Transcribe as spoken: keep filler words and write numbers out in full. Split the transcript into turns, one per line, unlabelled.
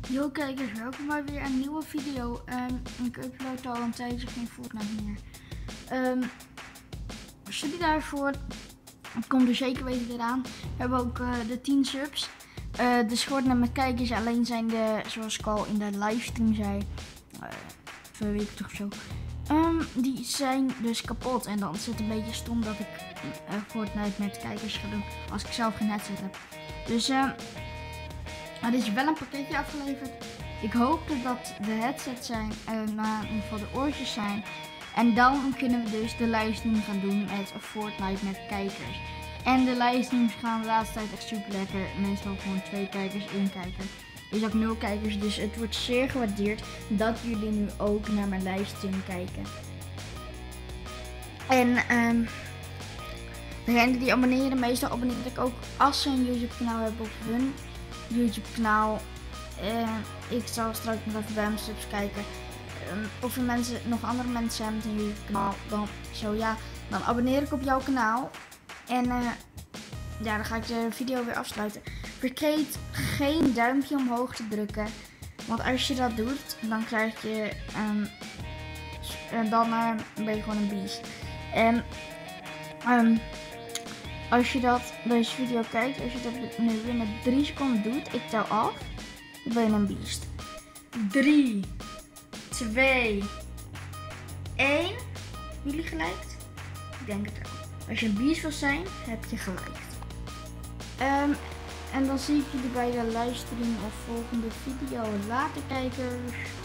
Yo kijkers, welkom bij weer een nieuwe video. Um, ik upload al een tijdje geen Fortnite meer. Um, als jullie daarvoor, komt er zeker weten eraan. We hebben ook uh, de tien subs. Uh, de schorten met kijkers alleen zijn de, zoals ik al in de livestream zei, uh, twee weken terug of zo. Um, die zijn dus kapot en dan is het een beetje stom dat ik uh, Fortnite met kijkers ga doen als ik zelf geen headset heb. Dus uh, er is wel een pakketje afgeleverd. Ik hoop dat de headsets zijn, uh, maar in ieder geval de oortjes zijn. En dan kunnen we dus de livestream gaan doen met Fortnite met kijkers. En de livestreams gaan de laatste tijd echt super lekker. Meestal gewoon twee kijkers, één kijker. Er is ook nul kijkers, dus het wordt zeer gewaardeerd dat jullie nu ook naar mijn livestream kijken. En um, degenen die abonneren, meestal abonneer ik ook als ze een YouTube kanaal hebben op hun YouTube kanaal. Uh, ik zal straks nog even bij mijn subs kijken. Um, of er mensen, nog andere mensen hebben met een YouTube kanaal. Dan zo ja, dan abonneer ik op jouw kanaal. En uh, ja, dan ga ik de video weer afsluiten. Vergeet geen duimpje omhoog te drukken. Want als je dat doet, dan krijg je um, uh, dan uh, ben je gewoon een beest. En um, als je dat deze video kijkt, als je dat nu binnen drie seconden doet, ik tel af, dan ben je een beest. drie, twee, één. Jullie gelijkt? Ik denk het wel. Als je een beest wil zijn, heb je gelijk. Um, en dan zie ik jullie bij de livestream of volgende video. Later kijkers.